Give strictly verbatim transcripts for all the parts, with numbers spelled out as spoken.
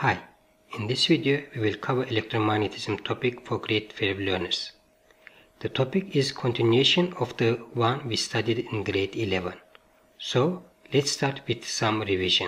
Hi, in this video we will cover electromagnetism topic for grade twelve learners. The topic is continuation of the one we studied in grade eleven. So let's start with some revision.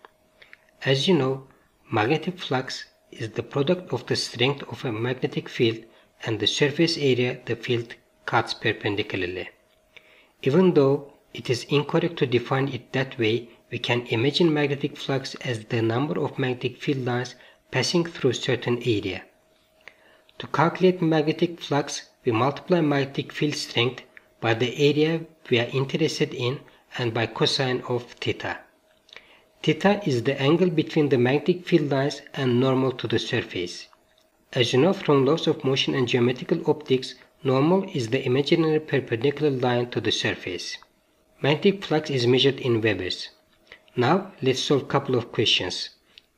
As you know, magnetic flux is the product of the strength of a magnetic field and the surface area the field cuts perpendicularly. Even though it is incorrect to define it that way, we can imagine magnetic flux as the number of magnetic field lines passing through certain area. To calculate magnetic flux, we multiply magnetic field strength by the area we are interested in and by cosine of theta. Theta is the angle between the magnetic field lines and normal to the surface. As you know from laws of motion and geometrical optics, normal is the imaginary perpendicular line to the surface. Magnetic flux is measured in Webers. Now let's solve a couple of questions.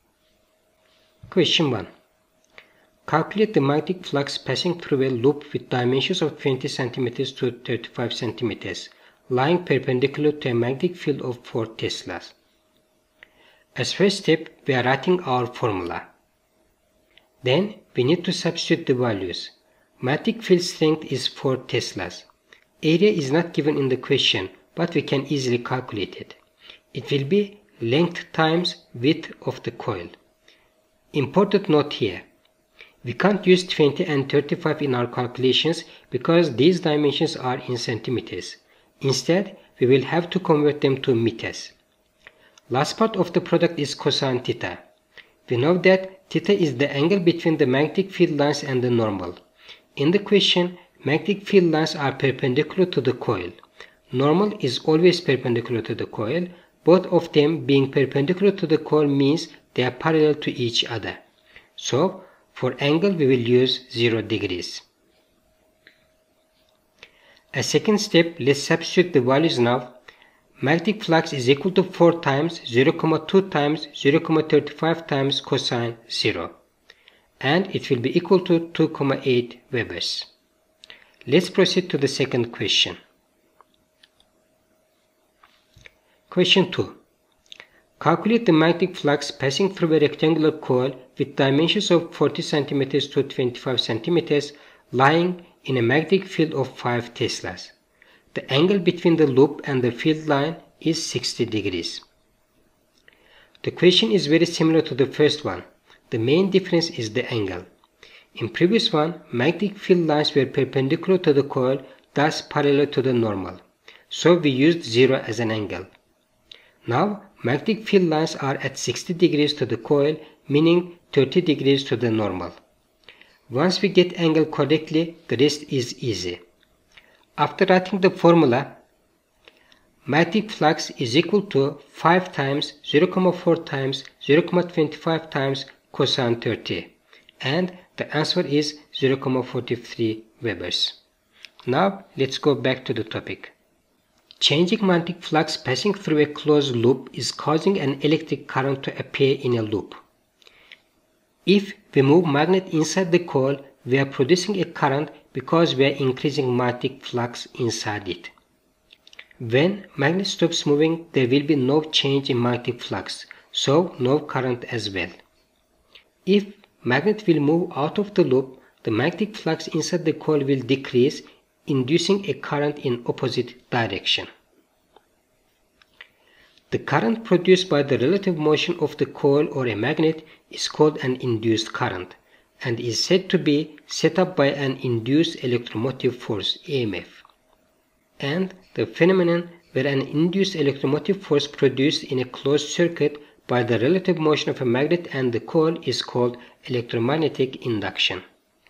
Question one. Calculate the magnetic flux passing through a loop with dimensions of twenty centimeters to thirty-five centimeters, lying perpendicular to a magnetic field of four teslas. As first step, we are writing our formula. Then we need to substitute the values. Magnetic field strength is four teslas. Area is not given in the question, but we can easily calculate it. It will be length times width of the coil. Important note here. We can't use twenty and thirty-five in our calculations because these dimensions are in centimeters. Instead, we will have to convert them to meters. Last part of the product is cosine theta. We know that theta is the angle between the magnetic field lines and the normal. In the question, magnetic field lines are perpendicular to the coil. Normal is always perpendicular to the coil. Both of them being perpendicular to the coil means they are parallel to each other. So, for angle we will use zero degrees. As second step, let's substitute the values now. Magnetic flux is equal to four times zero point two times zero point three five times cosine zero. And it will be equal to two point eight Webers. Let's proceed to the second question. Question two. Calculate the magnetic flux passing through a rectangular coil with dimensions of forty centimeters to twenty-five centimeters lying in a magnetic field of five teslas. The angle between the loop and the field line is sixty degrees. The question is very similar to the first one. The main difference is the angle. In previous one, magnetic field lines were perpendicular to the coil, thus parallel to the normal. So we used zero as an angle. Now, magnetic field lines are at sixty degrees to the coil, meaning thirty degrees to the normal. Once we get angle correctly, the rest is easy. After writing the formula, magnetic flux is equal to five times zero point four times zero point two five times cosine thirty, and the answer is zero point four three Webers. Now let's go back to the topic. Changing magnetic flux passing through a closed loop is causing an electric current to appear in a loop. If we move magnet inside the coil, we are producing a current because we are increasing magnetic flux inside it. When magnet stops moving, there will be no change in magnetic flux, so no current as well. If magnet will move out of the loop, the magnetic flux inside the coil will decrease, inducing a current in opposite direction. The current produced by the relative motion of the coil or a magnet is called an induced current and is said to be set up by an induced electromotive force E M F. And the phenomenon where an induced electromotive force produced in a closed circuit by the relative motion of a magnet and the coil is called electromagnetic induction.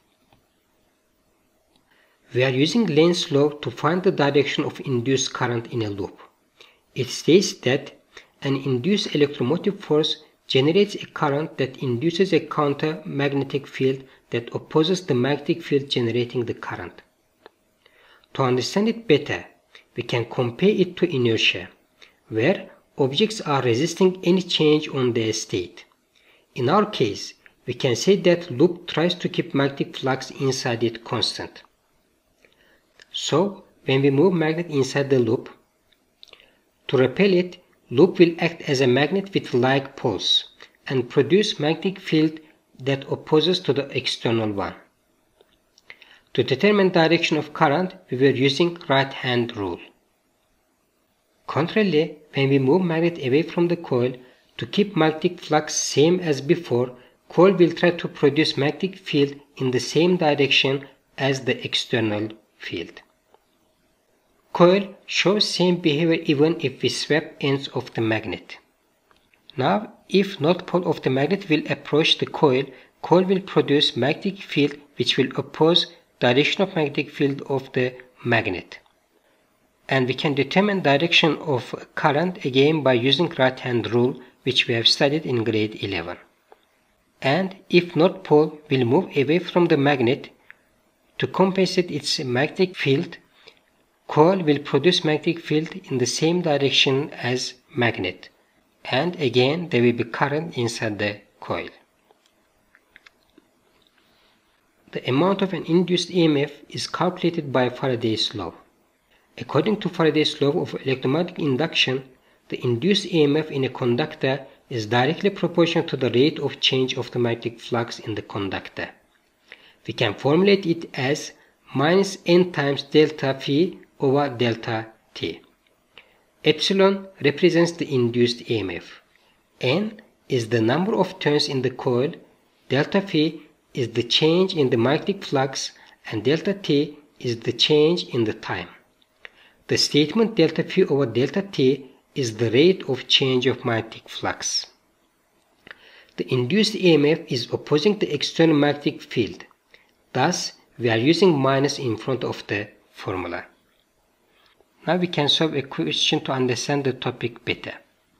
We are using Lenz's law to find the direction of induced current in a loop. It states that an induced electromotive force generates a current that induces a counter-magnetic field that opposes the magnetic field generating the current. To understand it better, we can compare it to inertia, where objects are resisting any change on their state. In our case, we can say that loop tries to keep magnetic flux inside it constant. So, when we move magnet inside the loop, to repel it, loop will act as a magnet with like poles. and produce magnetic field that opposes to the external one. To determine direction of current, we were using right-hand rule. Contrarily, when we move magnet away from the coil, to keep magnetic flux same as before, coil will try to produce magnetic field in the same direction as the external field. Coil shows same behavior even if we swap ends of the magnet. Now, if north pole of the magnet will approach the coil, coil will produce magnetic field which will oppose direction of magnetic field of the magnet. And we can determine direction of current again by using right-hand rule, which we have studied in grade eleven. And if north pole will move away from the magnet, to compensate its magnetic field, coil will produce magnetic field in the same direction as magnet. And again there will be current inside the coil. The amount of an induced E M F is calculated by Faraday's law. According to Faraday's law of electromagnetic induction, the induced E M F in a conductor is directly proportional to the rate of change of the magnetic flux in the conductor. We can formulate it as minus n times delta phi over delta t. Epsilon represents the induced E M F. N is the number of turns in the coil, delta phi is the change in the magnetic flux, and delta t is the change in the time. The statement delta phi over delta t is the rate of change of magnetic flux. The induced E M F is opposing the external magnetic field. Thus, we are using minus in front of the formula. Now we can solve a question to understand the topic better.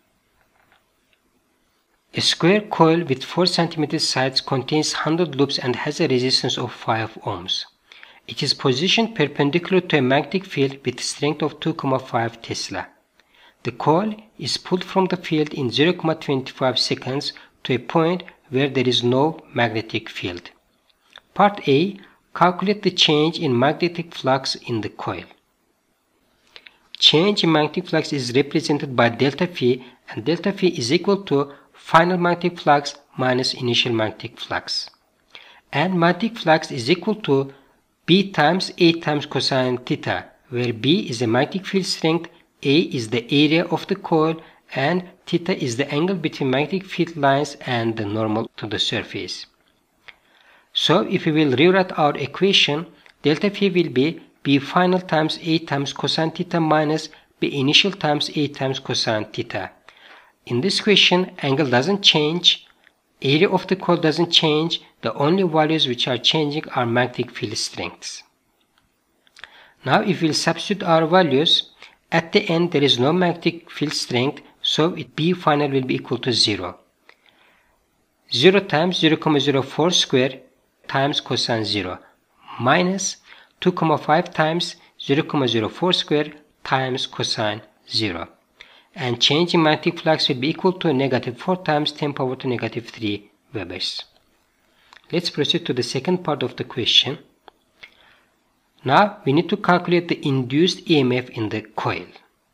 A square coil with four centimeter sides contains one hundred loops and has a resistance of five ohms. It is positioned perpendicular to a magnetic field with strength of two point five Tesla. The coil is pulled from the field in zero point two five seconds to a point where there is no magnetic field. Part A. Calculate the change in magnetic flux in the coil. Change in magnetic flux is represented by delta phi, and delta phi is equal to final magnetic flux minus initial magnetic flux. And magnetic flux is equal to B times A times cosine theta, where B is the magnetic field strength, A is the area of the coil, and theta is the angle between magnetic field lines and the normal to the surface. So if we will rewrite our equation, delta phi will be B final times A times cosine theta minus B initial times A times cosine theta. In this question, angle doesn't change, area of the coil doesn't change, the only values which are changing are magnetic field strengths. Now if we will substitute our values, at the end there is no magnetic field strength, so it B final will be equal to zero. zero times zero point zero four square times cosine zero minus two point five times zero point zero four square times cosine zero. And change in magnetic flux will be equal to negative four times ten power to negative three Webers. Let's proceed to the second part of the question. Now we need to calculate the induced E M F in the coil.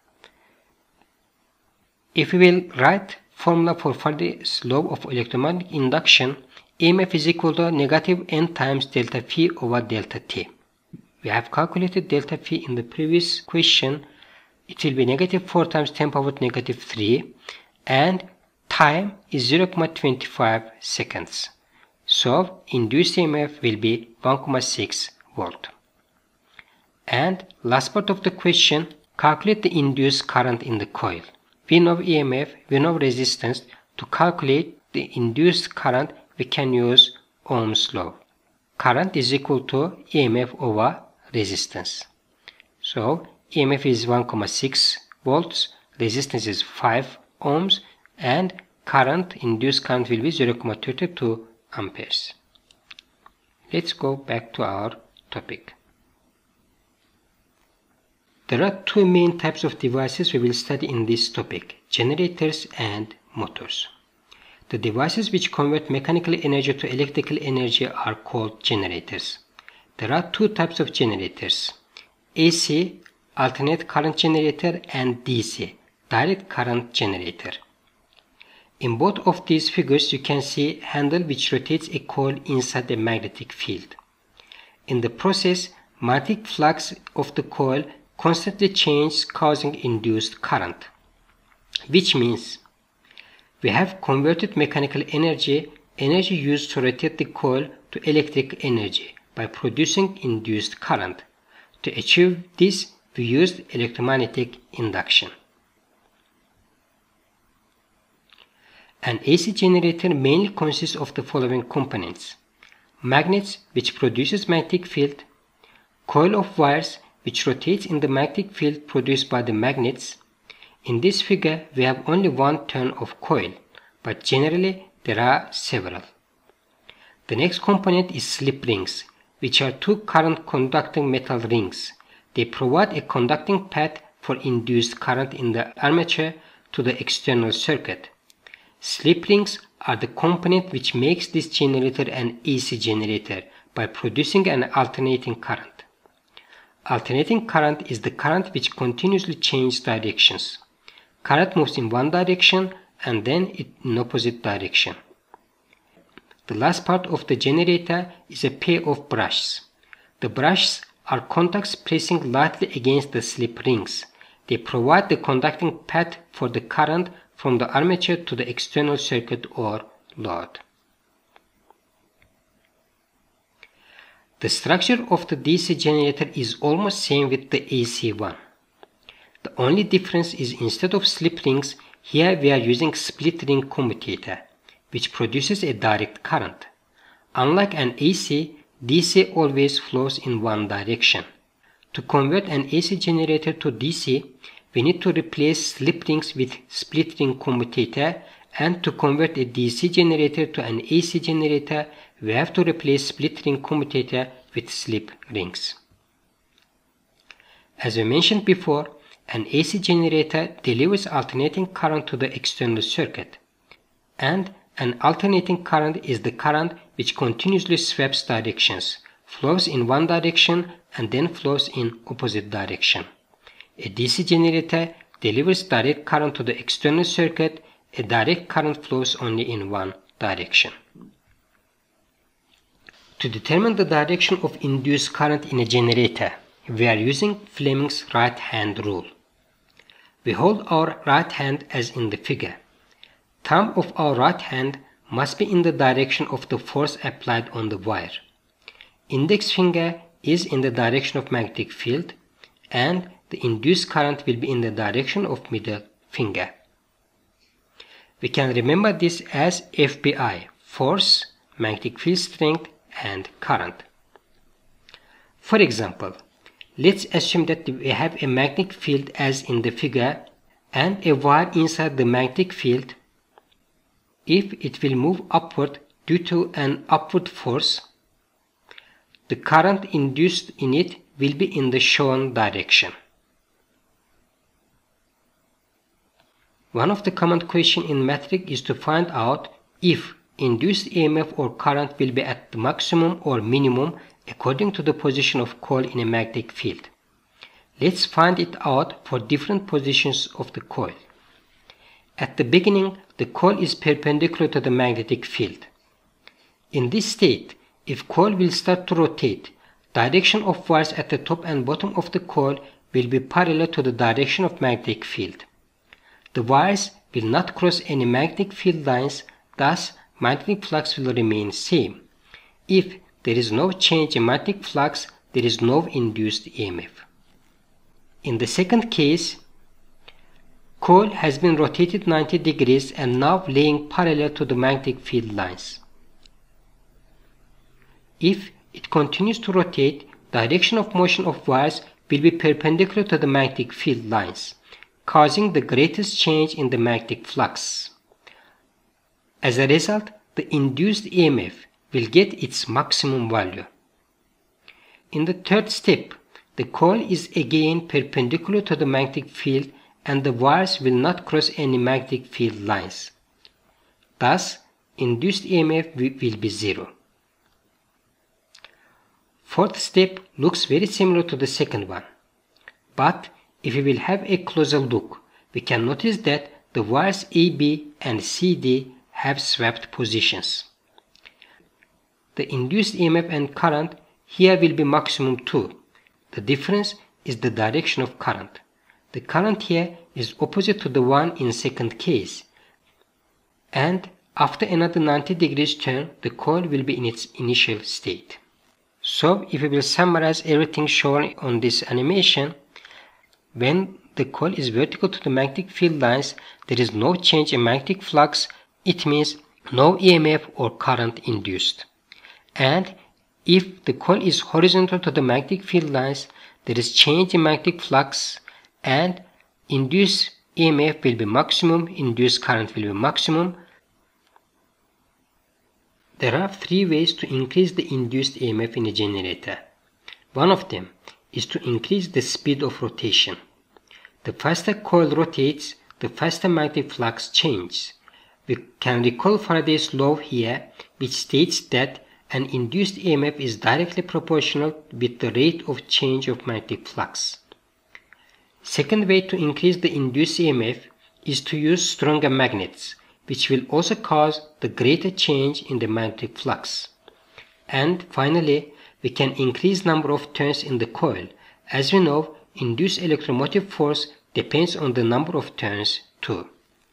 If we will write formula for Faraday's law of electromagnetic induction, E M F is equal to negative n times delta phi over delta t. We have calculated delta phi in the previous question. It will be negative four times ten power to negative three, and time is zero point two five seconds. So induced E M F will be one point six volt. And last part of the question, calculate the induced current in the coil. We know E M F, we know resistance. To calculate the induced current, we can use Ohm's law. Current is equal to E M F over resistance. So E M F is one point six volts, resistance is five ohms, and current, induced current will be zero point two two amperes. Let's go back to our topic. There are two main types of devices we will study in this topic, generators and motors. The devices which convert mechanical energy to electrical energy are called generators. There are two types of generators, A C, alternate current generator, and D C, direct current generator. In both of these figures you can see a handle which rotates a coil inside a magnetic field. In the process, magnetic flux of the coil constantly changes, causing induced current, which means we have converted mechanical energy, energy used to rotate the coil, to electric energy by producing induced current. To achieve this, we used electromagnetic induction. An A C generator mainly consists of the following components: magnets, which produces magnetic field, coil of wires, which rotates in the magnetic field produced by the magnets. In this figure, we have only one turn of coil, but generally there are several. The next component is slip rings, which are two current conducting metal rings. They provide a conducting path for induced current in the armature to the external circuit. Slip rings are the component which makes this generator an A C generator by producing an alternating current. Alternating current is the current which continuously changes directions. Current moves in one direction and then in opposite direction. The last part of the generator is a pair of brushes. The brushes are contacts pressing lightly against the slip rings. They provide the conducting path for the current from the armature to the external circuit or load. The structure of the D C generator is almost same with the A C one. The only difference is, instead of slip rings, here we are using split ring commutator, which produces a direct current. Unlike an A C, D C always flows in one direction. To convert an A C generator to D C, we need to replace slip rings with split ring commutator, and to convert a D C generator to an A C generator, we have to replace split ring commutator with slip rings. As we mentioned before, an A C generator delivers alternating current to the external circuit, and an alternating current is the current which continuously swaps directions, flows in one direction and then flows in opposite direction. A D C generator delivers direct current to the external circuit. A direct current flows only in one direction. To determine the direction of induced current in a generator, we are using Fleming's right hand rule. We hold our right hand as in the figure. Thumb of our right hand must be in the direction of the force applied on the wire. Index finger is in the direction of magnetic field, and the induced current will be in the direction of middle finger. We can remember this as F B I, force, magnetic field strength, and current. For example, let's assume that we have a magnetic field as in the figure and a wire inside the magnetic field. If it will move upward due to an upward force, the current induced in it will be in the shown direction. One of the common questions in matrix is to find out if induced E M F or current will be at the maximum or minimum according to the position of coil in a magnetic field. Let's find it out for different positions of the coil. At the beginning, the coil is perpendicular to the magnetic field. In this state, if coil will start to rotate, direction of wires at the top and bottom of the coil will be parallel to the direction of magnetic field. The wires will not cross any magnetic field lines, thus magnetic flux will remain same. If there is no change in magnetic flux, there is no induced E M F. In the second case, coil has been rotated ninety degrees and now laying parallel to the magnetic field lines. If it continues to rotate, direction of motion of wires will be perpendicular to the magnetic field lines, causing the greatest change in the magnetic flux. As a result, the induced E M F will get its maximum value. In the third step, the coil is again perpendicular to the magnetic field and the wires will not cross any magnetic field lines. Thus, induced E M F will be zero. Fourth step looks very similar to the second one, but if we will have a closer look, we can notice that the wires A B and C D have swapped positions. The induced E M F and current here will be maximum too. The difference is the direction of current. The current here is opposite to the one in second case, and after another ninety degrees turn, the coil will be in its initial state. So if we will summarize everything shown on this animation, when the coil is vertical to the magnetic field lines, there is no change in magnetic flux. It means no E M F or current induced. And if the coil is horizontal to the magnetic field lines, there is change in magnetic flux and induced E M F will be maximum, induced current will be maximum. There are three ways to increase the induced E M F in a generator. One of them is to increase the speed of rotation. The faster coil rotates, the faster magnetic flux changes. We can recall Faraday's law here, which states that an induced E M F is directly proportional with the rate of change of magnetic flux. Second way to increase the induced E M F is to use stronger magnets, which will also cause the greater change in the magnetic flux. And finally, we can increase number of turns in the coil. As we know, induced electromotive force depends on the number of turns too.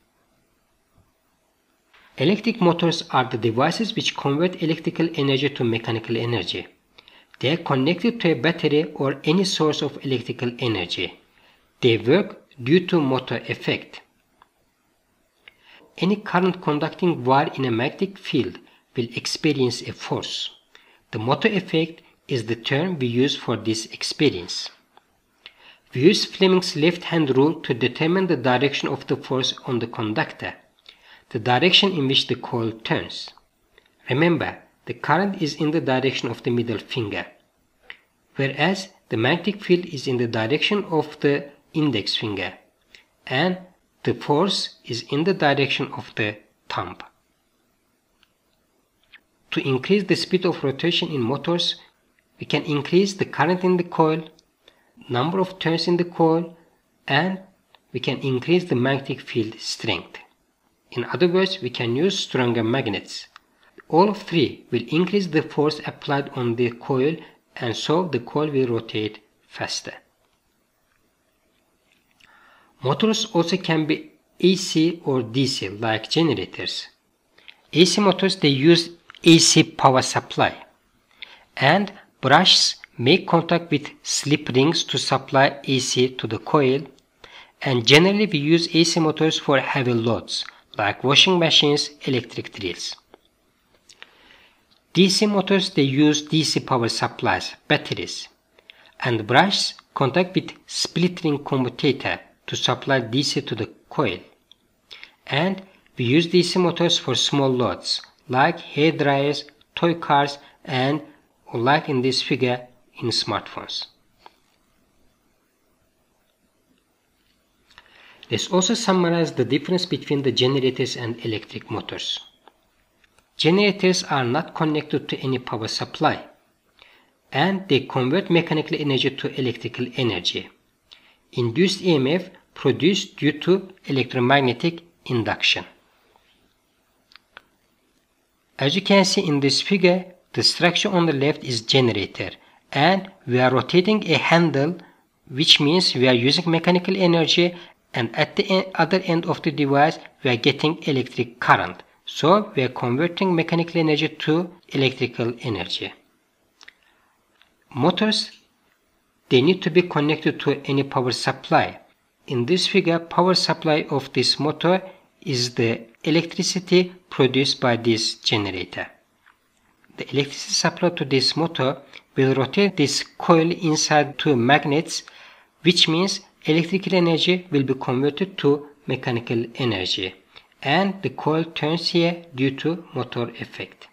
Electric motors are the devices which convert electrical energy to mechanical energy. They are connected to a battery or any source of electrical energy. They work due to motor effect. Any current conducting wire in a magnetic field will experience a force. The motor effect is the term we use for this experience. We use Fleming's left-hand rule to determine the direction of the force on the conductor, the direction in which the coil turns. Remember, the current is in the direction of the middle finger, whereas the magnetic field is in the direction of the index finger, and the force is in the direction of the thumb. To increase the speed of rotation in motors, we can increase the current in the coil, number of turns in the coil, and we can increase the magnetic field strength. In other words, we can use stronger magnets. All of three will increase the force applied on the coil, and so the coil will rotate faster. Motors also can be A C or D C like generators. A C motors, they use A C power supply, and brushes make contact with slip rings to supply A C to the coil, and generally we use A C motors for heavy loads like washing machines, electric drills. D C motors, they use D C power supplies, batteries, and brushes contact with split ring commutator to supply D C to the coil. And we use D C motors for small loads like hair dryers, toy cars, and like in this figure, in smartphones. Let's also summarize the difference between the generators and electric motors. Generators are not connected to any power supply, and they convert mechanical energy to electrical energy. Induced E M F produced due to electromagnetic induction. As you can see in this figure, the structure on the left is generator, and we are rotating a handle, which means we are using mechanical energy, and at the other end of the device we are getting electric current. So we are converting mechanical energy to electrical energy. Motors, they need to be connected to any power supply. In this figure, power supply of this motor is the electricity produced by this generator. The electricity supply to this motor will rotate this coil inside two magnets, which means electrical energy will be converted to mechanical energy, and the coil turns here due to motor effect.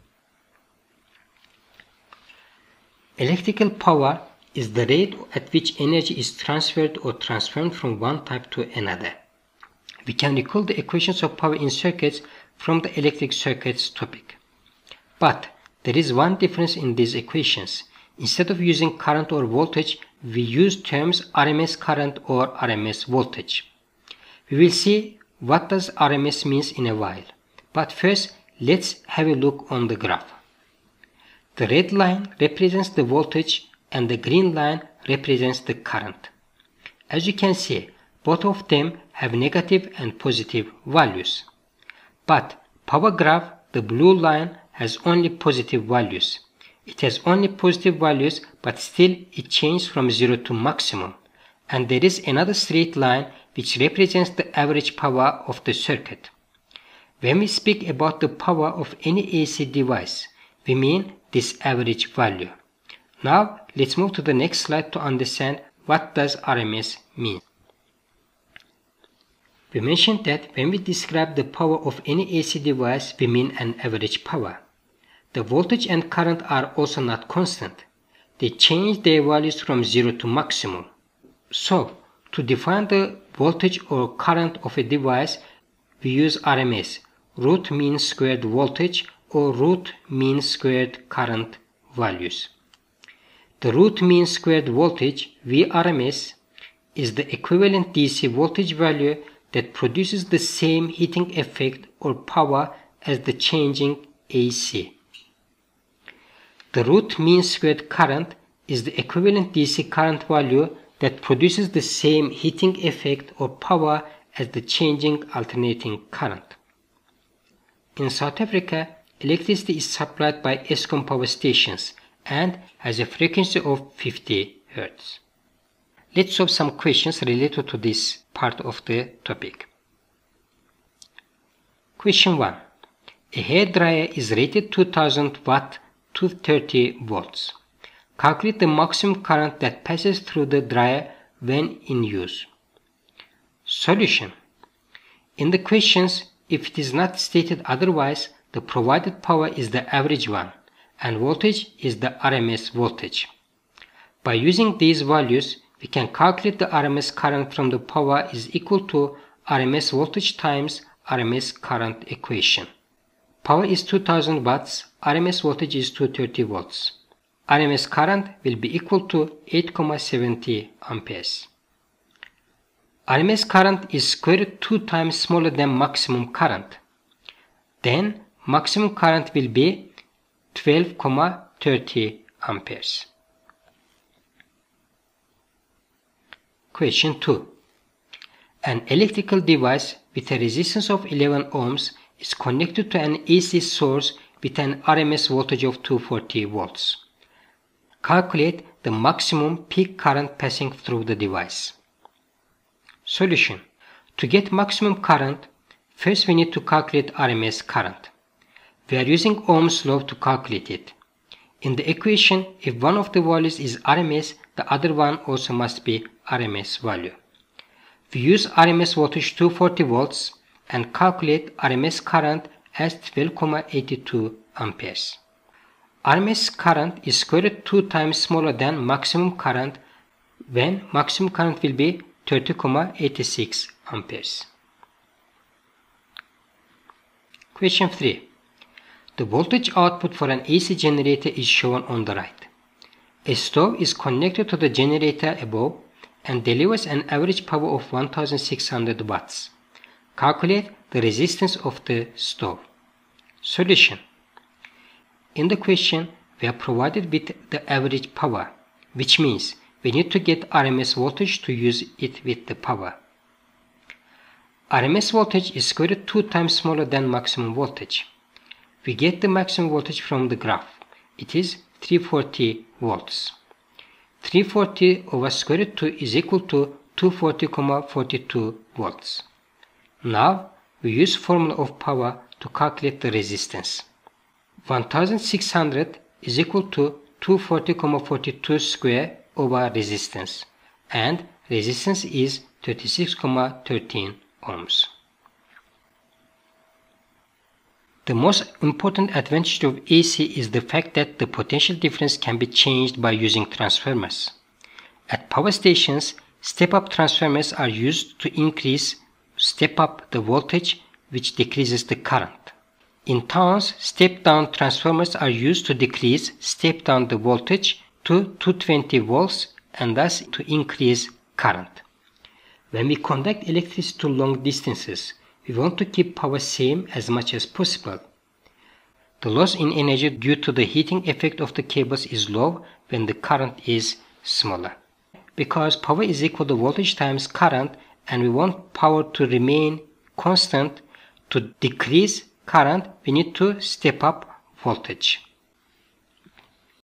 Electrical power is the rate at which energy is transferred or transformed from one type to another. We can recall the equations of power in circuits from the electric circuits topic. But there is one difference in these equations. Instead of using current or voltage, we use terms R M S current or R M S voltage. We will see what does R M S means in a while. But first, let's have a look on the graph. The red line represents the voltage and the green line represents the current. As you can see, both of them have negative and positive values. But power graph, the blue line, has only positive values. It has only positive values, but still it changes from zero to maximum. And there is another straight line which represents the average power of the circuit. When we speak about the power of any A C device, we mean this average value. Now let's move to the next slide to understand what does R M S mean. We mentioned that when we describe the power of any A C device, we mean an average power. The voltage and current are also not constant. They change their values from zero to maximum. So, to define the voltage or current of a device, we use R M S, root mean squared voltage, or root mean squared current values. The root mean squared voltage, V R M S, is the equivalent D C voltage value that produces the same heating effect or power as the changing A C. The root mean squared current is the equivalent D C current value that produces the same heating effect or power as the changing alternating current. In South Africa, electricity is supplied by Eskom power stations and has a frequency of fifty hertz. Let's solve some questions related to this part of the topic. Question one. A hairdryer is rated two thousand watt to thirty volts. Calculate the maximum current that passes through the dryer when in use. Solution. In the questions, if it is not stated otherwise, the provided power is the average one and voltage is the R M S voltage. By using these values, we can calculate the R M S current from the power is equal to R M S voltage times R M S current equation. Power is two thousand watts, R M S voltage is two hundred thirty volts. R M S current will be equal to eight point seven zero amperes. R M S current is square root two times smaller than maximum current. Then maximum current will be twelve point three zero amperes. Question two. An electrical device with a resistance of eleven ohms is connected to an A C source with an R M S voltage of two hundred forty volts. Calculate the maximum peak current passing through the device. Solution. To get maximum current, first we need to calculate R M S current. We are using Ohm's law to calculate it. In the equation, if one of the values is R M S, the other one also must be R M S value. We use R M S voltage two hundred forty volts and calculate R M S current as twelve point eight two amperes. R M S current is square root two times smaller than maximum current when maximum current will be thirty point eight six amperes. Question three. The voltage output for an A C generator is shown on the right. A stove is connected to the generator above and delivers an average power of one thousand six hundred watts. Calculate the resistance of the stove. Solution. In the question, we are provided with the average power, which means we need to get R M S voltage to use it with the power. R M S voltage is square root two times smaller than maximum voltage. We get the maximum voltage from the graph. It is three hundred forty volts. three hundred forty over square root two is equal to two hundred forty point four two volts. Now we use formula of power to calculate the resistance. one thousand six hundred is equal to two hundred forty point four two square over resistance, and resistance is thirty-six point one three ohms. The most important advantage of A C is the fact that the potential difference can be changed by using transformers. At power stations, step-up transformers are used to increase step up the voltage, which decreases the current. In towns, step-down transformers are used to decrease step-down the voltage to two hundred twenty volts and thus to increase current. When we conduct electricity to long distances, we want to keep power same as much as possible. The loss in energy due to the heating effect of the cables is low when the current is smaller. Because power is equal to voltage times current, and we want power to remain constant, to decrease current we need to step up voltage.